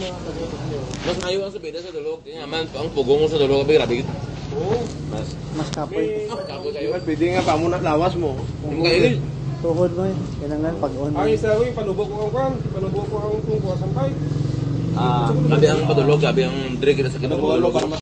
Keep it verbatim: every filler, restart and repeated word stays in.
Mas mayo ang subida sa dulog. Kaya man, ang pugong sa dulog, grabe. Oo. Mas, Mas kapoy. ah, kapoy kayo. Pwede nga pa muna lawas mo. Hindi kayo. Tuhod mo yun. Kailangan pag-on. Ang isa rin, panubo ko ang kan. Panubo ko ang tungkuha sampay. Ah, gabi ang padulog, gabi ang drink kita sa kinulog.